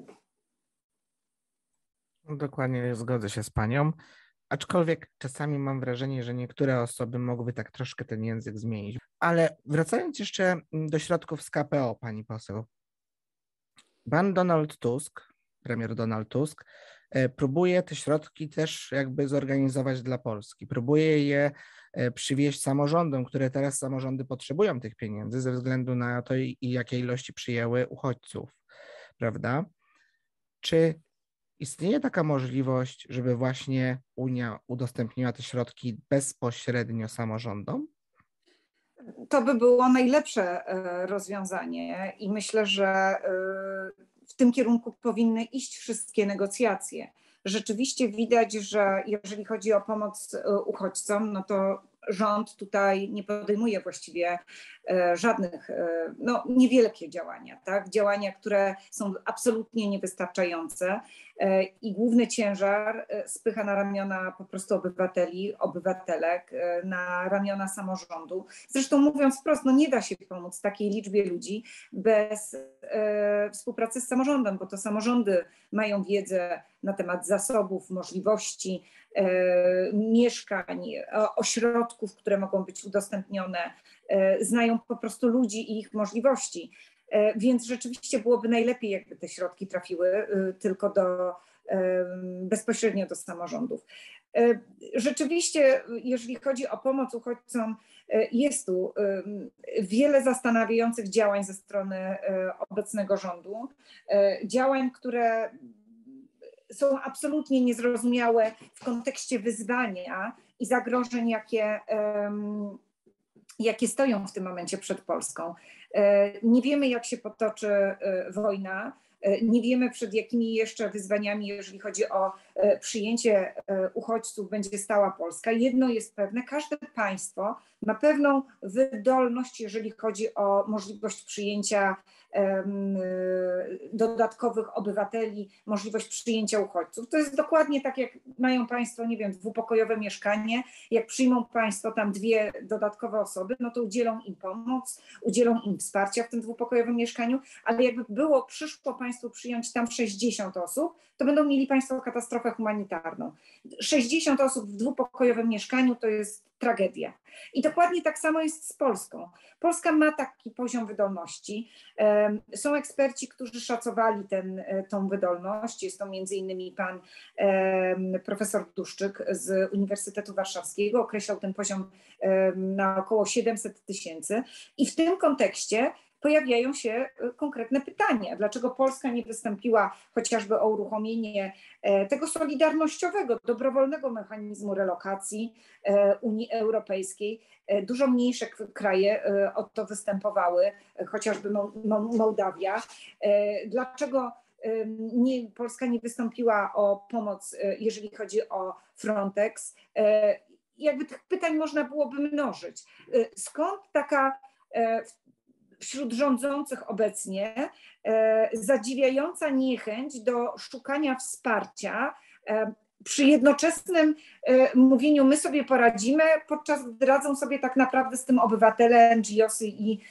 Dokładnie, zgodzę się z panią. Aczkolwiek czasami mam wrażenie, że niektóre osoby mogłyby tak troszkę ten język zmienić. Ale wracając jeszcze do środków z KPO, pani poseł. Pan Donald Tusk, premier Donald Tusk, próbuje te środki też jakby zorganizować dla Polski. Próbuje je przywieźć samorządom, które teraz samorządy potrzebują tych pieniędzy ze względu na to, jakiej ilości przyjęły uchodźców, prawda? Czy istnieje taka możliwość, żeby właśnie Unia udostępniła te środki bezpośrednio samorządom? To by było najlepsze rozwiązanie i myślę, że w tym kierunku powinny iść wszystkie negocjacje. Rzeczywiście widać, że jeżeli chodzi o pomoc uchodźcom, no to rząd tutaj nie podejmuje właściwie żadnych, no niewielkie działania, tak? Działania, które są absolutnie niewystarczające i główny ciężar spycha na ramiona po prostu obywateli, obywatelek, na ramiona samorządu. Zresztą mówiąc wprost, no nie da się pomóc takiej liczbie ludzi bez współpracy z samorządem, bo to samorządy mają wiedzę na temat zasobów, możliwości, mieszkań, ośrodków, które mogą być udostępnione, znają po prostu ludzi i ich możliwości. Więc rzeczywiście byłoby najlepiej, jakby te środki trafiły tylko bezpośrednio do samorządów. Rzeczywiście, jeżeli chodzi o pomoc uchodźcom, jest tu wiele zastanawiających działań ze strony obecnego rządu, działań, które są absolutnie niezrozumiałe w kontekście wyzwania i zagrożeń, jakie stoją w tym momencie przed Polską. Nie wiemy, jak się potoczy wojna. Nie wiemy, przed jakimi jeszcze wyzwaniami, jeżeli chodzi o przyjęcie uchodźców, będzie stała Polska. Jedno jest pewne, każde państwo ma pewną wydolność, jeżeli chodzi o możliwość przyjęcia dodatkowych obywateli, możliwość przyjęcia uchodźców. To jest dokładnie tak, jak mają państwo, nie wiem, dwupokojowe mieszkanie. Jak przyjmą państwo tam 2 dodatkowe osoby, no to udzielą im pomoc, udzielą im wsparcia w tym dwupokojowym mieszkaniu, ale jakby przyszło państwu przyjąć tam 60 osób, to będą mieli państwo katastrofę humanitarną. 60 osób w dwupokojowym mieszkaniu to jest tragedia. I dokładnie tak samo jest z Polską. Polska ma taki poziom wydolności. Są eksperci, którzy szacowali tą wydolność. Jest to między innymi pan profesor Duszczyk z Uniwersytetu Warszawskiego. Określał ten poziom na około 700 000. I w tym kontekście pojawiają się konkretne pytania. Dlaczego Polska nie wystąpiła chociażby o uruchomienie tego solidarnościowego, dobrowolnego mechanizmu relokacji Unii Europejskiej? Dużo mniejsze kraje o to występowały, chociażby Mołdawia. Dlaczego Polska nie wystąpiła o pomoc, jeżeli chodzi o Frontex? Jakby tych pytań można byłoby mnożyć. Skąd taka wśród rządzących obecnie zadziwiająca niechęć do szukania wsparcia przy jednoczesnym mówieniu my sobie poradzimy, podczas gdy radzą sobie tak naprawdę z tym obywatele, NGOsy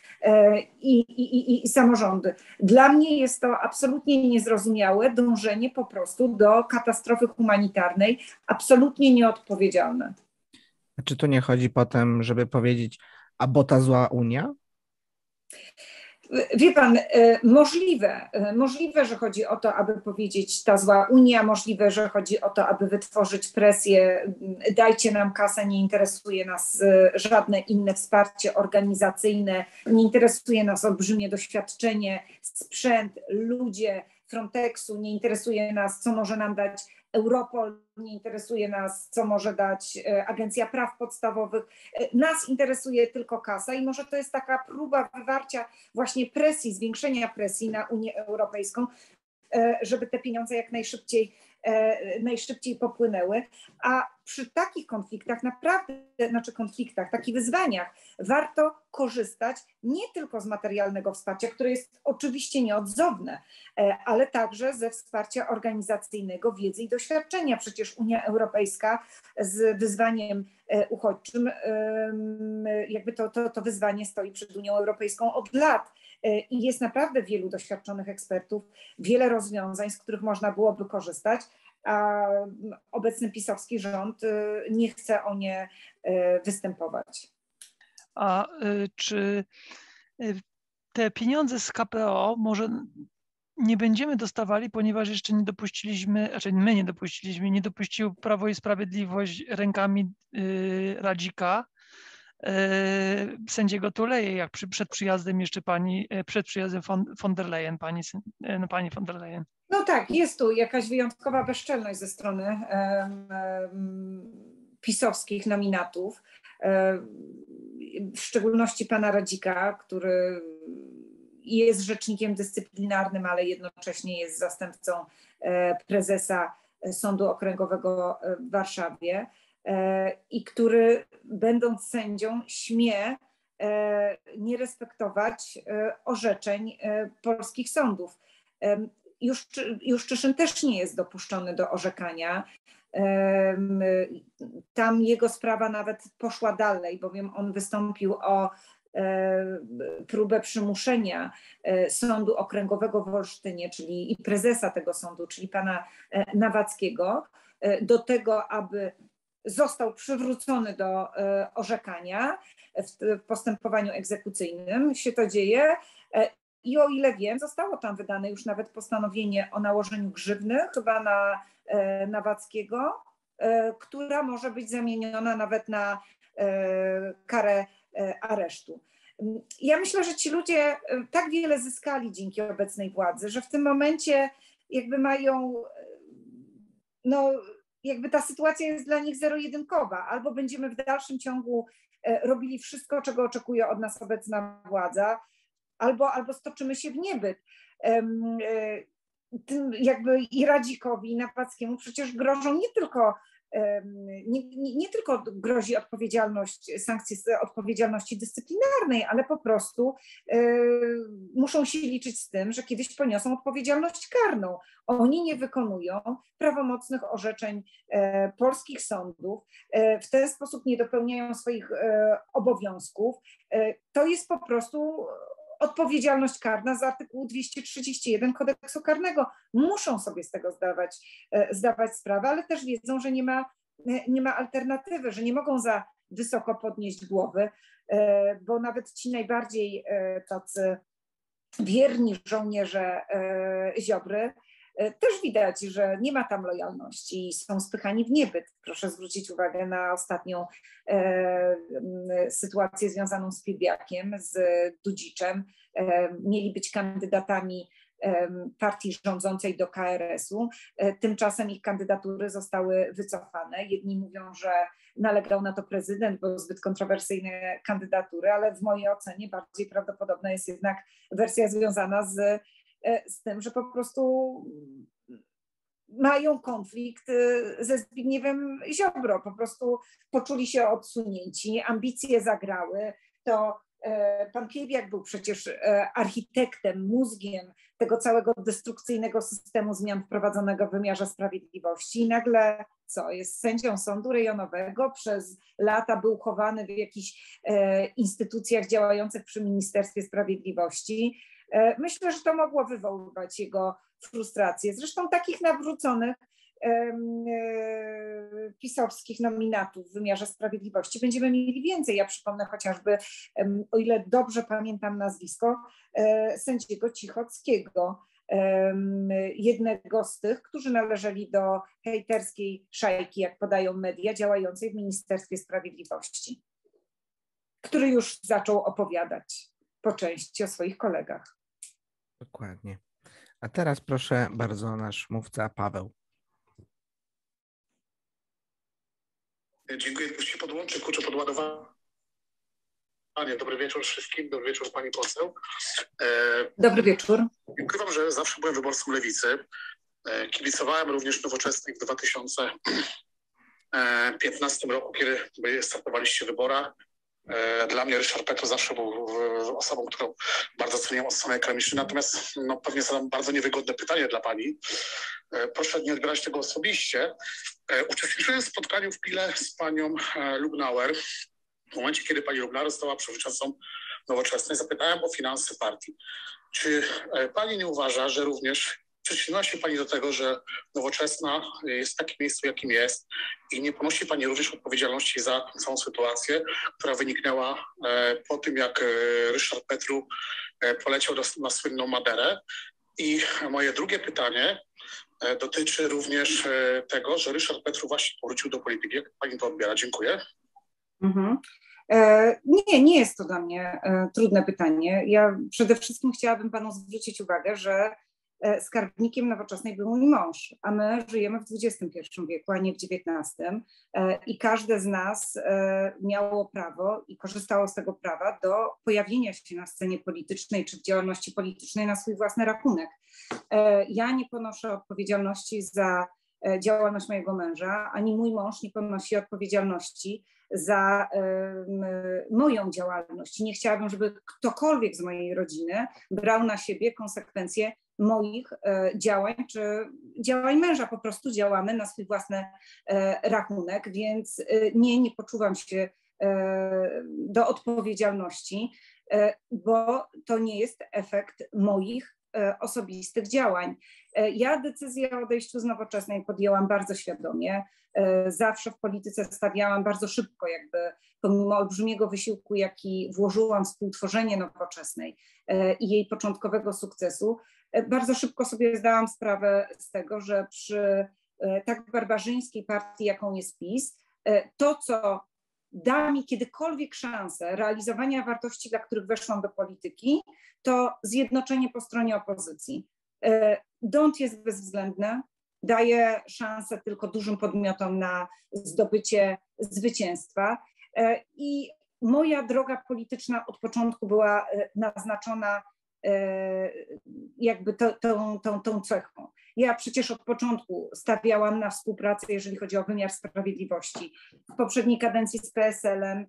i samorządy. Dla mnie jest to absolutnie niezrozumiałe dążenie po prostu do katastrofy humanitarnej, absolutnie nieodpowiedzialne. A czy tu nie chodzi potem, żeby powiedzieć, a bo ta zła Unia? Wie pan, możliwe, że chodzi o to, aby powiedzieć ta zła Unia, możliwe, że chodzi o to, aby wytworzyć presję, dajcie nam kasę, nie interesuje nas żadne inne wsparcie organizacyjne, nie interesuje nas olbrzymie doświadczenie, sprzęt, ludzie Frontexu, nie interesuje nas, co może nam dać Europol, nie interesuje nas, co może dać Agencja Praw Podstawowych. Nas interesuje tylko kasa i może to jest taka próba wywarcia właśnie presji, zwiększenia presji na Unię Europejską, żeby te pieniądze jak najszybciej popłynęły. A przy takich konfliktach takich wyzwaniach warto korzystać nie tylko z materialnego wsparcia, które jest oczywiście nieodzowne, ale także ze wsparcia organizacyjnego, wiedzy i doświadczenia. Przecież Unia Europejska z wyzwaniem uchodźczym, jakby to wyzwanie stoi przed Unią Europejską od lat. I jest naprawdę wielu doświadczonych ekspertów, wiele rozwiązań, z których można byłoby korzystać, a obecny pisowski rząd nie chce o nie występować. A czy te pieniądze z KPO może nie będziemy dostawali, ponieważ jeszcze nie dopuściło Prawo i Sprawiedliwość rękami Radzika, sędziego Tuleje, jak przed przyjazdem jeszcze przed przyjazdem von der Leyen, pani von der Leyen. No tak, jest tu jakaś wyjątkowa bezczelność ze strony pisowskich nominatów, w szczególności pana Radzika, który jest rzecznikiem dyscyplinarnym, ale jednocześnie jest zastępcą prezesa Sądu Okręgowego w Warszawie i który, będąc sędzią, śmie nie respektować orzeczeń polskich sądów. Juszczyszyn też nie jest dopuszczony do orzekania. Tam jego sprawa nawet poszła dalej, bowiem on wystąpił o próbę przymuszenia Sądu Okręgowego w Olsztynie, czyli i prezesa tego sądu, czyli pana Nawackiego, do tego, aby został przywrócony do orzekania w postępowaniu egzekucyjnym. Się to dzieje. I o ile wiem, zostało tam wydane już nawet postanowienie o nałożeniu grzywny chyba na Nawackiego, która może być zamieniona nawet na karę aresztu. Ja myślę, że ci ludzie tak wiele zyskali dzięki obecnej władzy, że w tym momencie jakby mają, no jakby ta sytuacja jest dla nich zero-jedynkowa. Albo będziemy w dalszym ciągu robili wszystko, czego oczekuje od nas obecna władza, albo stoczymy się w niebyt. Tym jakby i Radzikowi, i Nawackiemu przecież grożą nie tylko grozi sankcje odpowiedzialności dyscyplinarnej, ale po prostu muszą się liczyć z tym, że kiedyś poniosą odpowiedzialność karną. Oni nie wykonują prawomocnych orzeczeń polskich sądów, w ten sposób nie dopełniają swoich obowiązków. To jest po prostu odpowiedzialność karna z artykułu 231 Kodeksu Karnego. Muszą sobie z tego zdawać sprawę, ale też wiedzą, że nie ma alternatywy, że nie mogą za wysoko podnieść głowy, bo nawet ci najbardziej tacy wierni żołnierze Ziobry też widać, że nie ma tam lojalności i są spychani w niebyt. Proszę zwrócić uwagę na ostatnią sytuację związaną z Piebiakiem, z Dudziczem. Mieli być kandydatami partii rządzącej do KRS-u. Tymczasem ich kandydatury zostały wycofane. Jedni mówią, że nalegał na to prezydent, bo zbyt kontrowersyjne kandydatury, ale w mojej ocenie bardziej prawdopodobna jest jednak wersja związana z tym, że po prostu mają konflikt ze Zbigniewem Ziobro. Po prostu poczuli się odsunięci, ambicje zagrały. To pan Piebiak był przecież architektem, mózgiem tego całego destrukcyjnego systemu zmian wprowadzonego w wymiarze sprawiedliwości. I nagle jest sędzią sądu rejonowego, przez lata był chowany w jakichś instytucjach działających przy Ministerstwie Sprawiedliwości. Myślę, że to mogło wywoływać jego frustrację. Zresztą takich nawróconych pisowskich nominatów w wymiarze sprawiedliwości będziemy mieli więcej. Ja przypomnę chociażby, o ile dobrze pamiętam nazwisko, sędziego Cichockiego, jednego z tych, którzy należeli do hejterskiej szajki, jak podają media, działającej w Ministerstwie Sprawiedliwości, który już zaczął opowiadać po części o swoich kolegach. Dokładnie. A teraz proszę bardzo nasz mówca Paweł. Dziękuję, tylko się podłączę, kurczę, podładowanie. Dobry wieczór wszystkim, dobry wieczór pani poseł. Dobry wieczór. Ukrywam, że zawsze byłem wyborcą Lewicy. Kibicowałem również Nowoczesnej w 2015 roku, kiedy startowaliście w wyborach. Dla mnie Ryszard Petru zawsze był osobą, którą bardzo ceniłem od samej Kremiszczy. Natomiast pewnie zadam bardzo niewygodne pytanie dla pani. Proszę nie odbierać tego osobiście. Uczestniczyłem w spotkaniu w Pile z panią Lubnauer. W momencie, kiedy pani Lubnauer została przewodniczącą Nowoczesnej, zapytałem o finanse partii. Czy pani nie uważa, że również przyczyniła się pani do tego, że Nowoczesna jest w takim miejscu, jakim jest i nie ponosi pani również odpowiedzialności za całą sytuację, która wyniknęła po tym, jak Ryszard Petru poleciał na słynną Maderę? I moje drugie pytanie dotyczy również tego, że Ryszard Petru właśnie powrócił do polityki. Jak pani to odbiera? Dziękuję. Nie jest to dla mnie trudne pytanie. Ja przede wszystkim chciałabym panu zwrócić uwagę, że skarbnikiem Nowoczesnej był mój mąż, a my żyjemy w XXI wieku, a nie w XIX. I każde z nas miało prawo i korzystało z tego prawa do pojawienia się na scenie politycznej czy w działalności politycznej na swój własny rachunek. Ja nie ponoszę odpowiedzialności za działalność mojego męża, ani mój mąż nie ponosi odpowiedzialności za moją działalność. Nie chciałabym, żeby ktokolwiek z mojej rodziny brał na siebie konsekwencje moich działań czy działań męża. Po prostu działamy na swój własny rachunek, więc nie poczuwam się do odpowiedzialności, bo to nie jest efekt moich osobistych działań. Ja decyzję o odejściu z Nowoczesnej podjęłam bardzo świadomie. Zawsze w polityce stawiałam bardzo szybko, jakby pomimo olbrzymiego wysiłku, jaki włożyłam w współtworzenie Nowoczesnej i jej początkowego sukcesu, bardzo szybko sobie zdałam sprawę z tego, że przy tak barbarzyńskiej partii, jaką jest PiS, to, co da mi kiedykolwiek szansę realizowania wartości, dla których weszłam do polityki, to zjednoczenie po stronie opozycji. Don't jest bezwzględne, daje szansę tylko dużym podmiotom na zdobycie zwycięstwa i moja droga polityczna od początku była naznaczona jakby tą cechą. Ja przecież od początku stawiałam na współpracę, jeżeli chodzi o wymiar sprawiedliwości. W poprzedniej kadencji z PSL-em,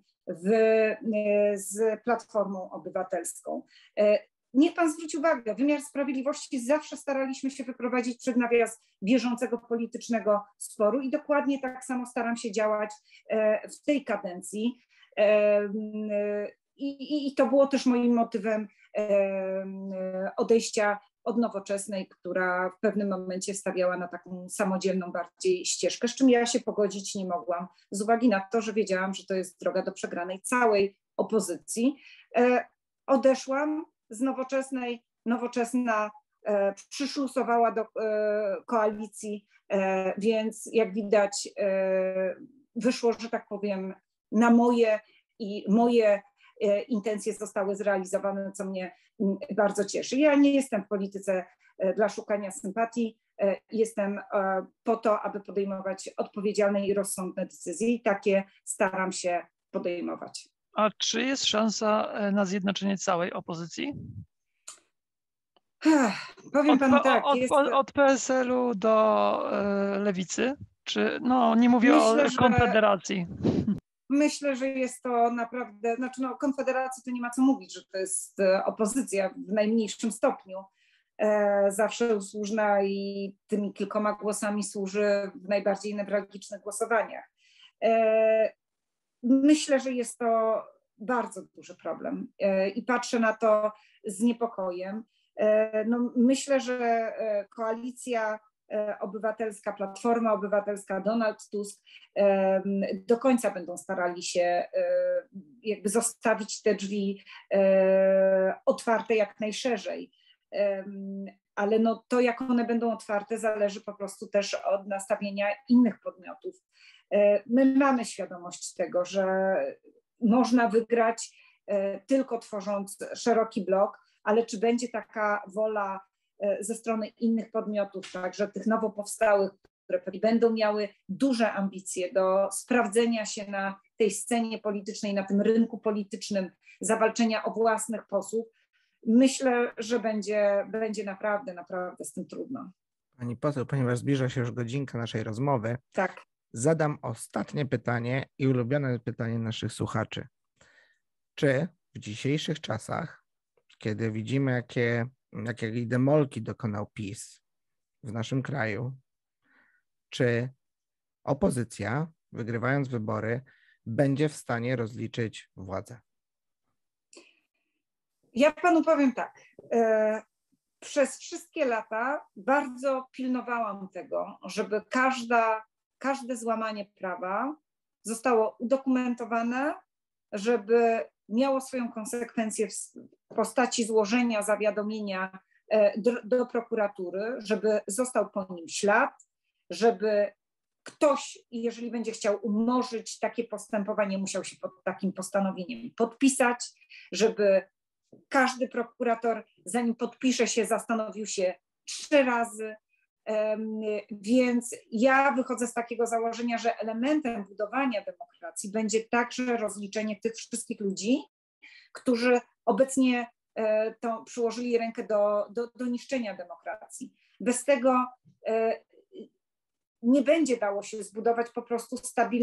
z Platformą Obywatelską. Niech pan zwróci uwagę, wymiar sprawiedliwości zawsze staraliśmy się wyprowadzić przed nawias bieżącego politycznego sporu i dokładnie tak samo staram się działać w tej kadencji. I to było też moim motywem odejścia od Nowoczesnej, która w pewnym momencie stawiała na taką samodzielną bardziej ścieżkę, z czym ja się pogodzić nie mogłam, z uwagi na to, że wiedziałam, że to jest droga do przegranej całej opozycji. Odeszłam z Nowoczesnej, Nowoczesna przyszlusowała do koalicji, więc jak widać wyszło, że tak powiem, na moje intencje zostały zrealizowane, co mnie bardzo cieszy. Ja nie jestem w polityce dla szukania sympatii, jestem po to, aby podejmować odpowiedzialne i rozsądne decyzje i takie staram się podejmować. A czy jest szansa na zjednoczenie całej opozycji? Powiem panu tak. Od PSL-u do Lewicy? Czy, no nie mówię o Konfederacji. Myślę, że jest to naprawdę, znaczy no, o Konfederacji to nie ma co mówić, że to jest opozycja w najmniejszym stopniu. Zawsze usłużna i tymi kilkoma głosami służy w najbardziej newralgicznych głosowaniach. Myślę, że jest to bardzo duży problem i patrzę na to z niepokojem. No, myślę, że Koalicja Obywatelska, Platforma Obywatelska, Donald Tusk do końca będą starali się jakby zostawić te drzwi otwarte jak najszerzej. Ale no to, jak one będą otwarte, zależy po prostu też od nastawienia innych podmiotów. My mamy świadomość tego, że można wygrać tylko tworząc szeroki blok, ale czy będzie taka wola ze strony innych podmiotów, także tych nowo powstałych, które będą miały duże ambicje do sprawdzenia się na tej scenie politycznej, na tym rynku politycznym, zawalczenia o własnych posłów, myślę, że będzie naprawdę z tym trudno. Pani poseł, ponieważ zbliża się już godzinka naszej rozmowy, tak, zadam ostatnie pytanie i ulubione pytanie naszych słuchaczy. Czy w dzisiejszych czasach, kiedy widzimy, jakiej demolki dokonał PiS w naszym kraju, czy opozycja, wygrywając wybory, będzie w stanie rozliczyć władzę? Ja panu powiem tak. Przez wszystkie lata bardzo pilnowałam tego, żeby każde złamanie prawa zostało udokumentowane, żeby miało swoją konsekwencję w postaci złożenia zawiadomienia do prokuratury, żeby został po nim ślad, żeby ktoś, jeżeli będzie chciał umorzyć takie postępowanie, musiał się pod takim postanowieniem podpisać, żeby każdy prokurator, zanim podpisze się, zastanowił się 3 razy. Więc ja wychodzę z takiego założenia, że elementem budowania demokracji będzie także rozliczenie tych wszystkich ludzi, którzy obecnie to przyłożyli rękę do niszczenia demokracji. Bez tego nie będzie dało się zbudować po prostu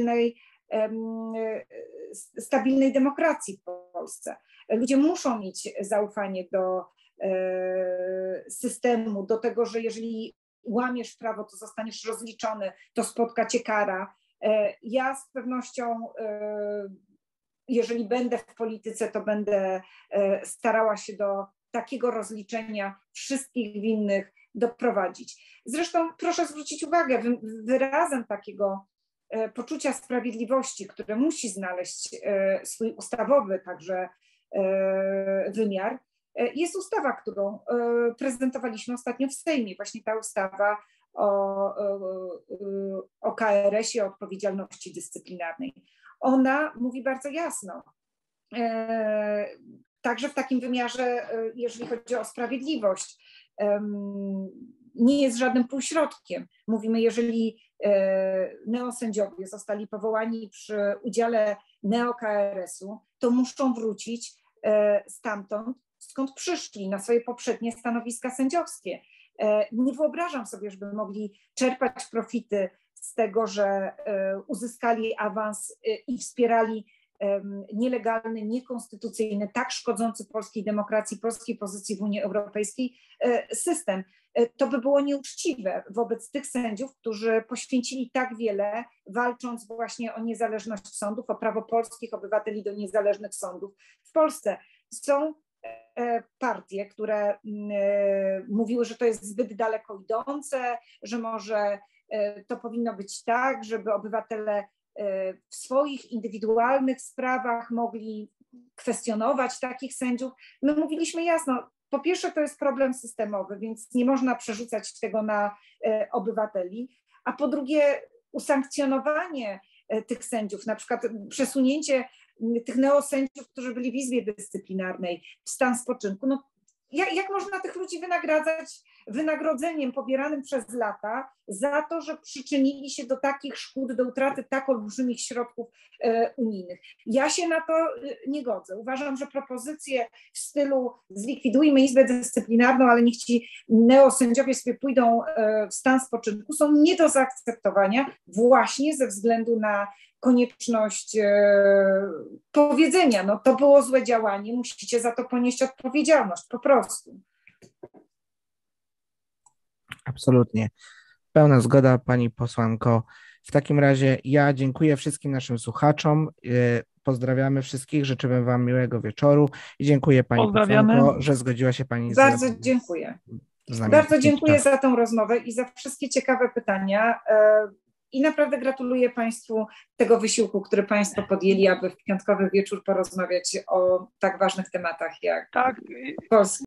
stabilnej demokracji w Polsce. Ludzie muszą mieć zaufanie do systemu, do tego, że jeżeli łamiesz prawo, to zostaniesz rozliczony, to spotka cię kara. Ja z pewnością, jeżeli będę w polityce, to będę starała się do takiego rozliczenia wszystkich winnych doprowadzić. Zresztą proszę zwrócić uwagę, wyrazem takiego poczucia sprawiedliwości, które musi znaleźć swój ustawowy także wymiar, jest ustawa, którą prezentowaliśmy ostatnio w Sejmie. Właśnie ta ustawa o KRS-ie, o odpowiedzialności dyscyplinarnej. ona mówi bardzo jasno, także w takim wymiarze, jeżeli chodzi o sprawiedliwość, nie jest żadnym półśrodkiem. Mówimy, jeżeli neosędziowie zostali powołani przy udziale neo-KRS-u, to muszą wrócić stamtąd, skąd przyszli, na swoje poprzednie stanowiska sędziowskie. Nie wyobrażam sobie, żeby mogli czerpać profity z tego, że uzyskali awans i wspierali nielegalny, niekonstytucyjny, tak szkodzący polskiej demokracji, polskiej pozycji w Unii Europejskiej system. To by było nieuczciwe wobec tych sędziów, którzy poświęcili tak wiele, walcząc właśnie o niezależność sądów, o prawo polskich obywateli do niezależnych sądów w Polsce. Są partie, które mówiły, że to jest zbyt daleko idące, że może to powinno być tak, żeby obywatele w swoich indywidualnych sprawach mogli kwestionować takich sędziów. My mówiliśmy jasno, po pierwsze to jest problem systemowy, więc nie można przerzucać tego na obywateli, a po drugie usankcjonowanie tych sędziów, na przykład przesunięcie tych neosędziów, którzy byli w Izbie Dyscyplinarnej w stan spoczynku. No, jak można tych ludzi wynagradzać wynagrodzeniem pobieranym przez lata za to, że przyczynili się do takich szkód, do utraty tak olbrzymich środków unijnych? Ja się na to nie godzę. Uważam, że propozycje w stylu zlikwidujmy Izbę Dyscyplinarną, ale niech ci neosędziowie sobie pójdą w stan spoczynku, są nie do zaakceptowania właśnie ze względu na konieczność powiedzenia, no to było złe działanie, musicie za to ponieść odpowiedzialność, po prostu. Absolutnie. Pełna zgoda, pani posłanko. W takim razie ja dziękuję wszystkim naszym słuchaczom, pozdrawiamy wszystkich, życzymy wam miłego wieczoru i dziękuję pani posłanko, że zgodziła się pani Bardzo dziękuję. Bardzo dziękuję za tą rozmowę i za wszystkie ciekawe pytania. I naprawdę gratuluję Państwu tego wysiłku, który Państwo podjęli, aby w piątkowy wieczór porozmawiać o tak ważnych tematach jak Polska.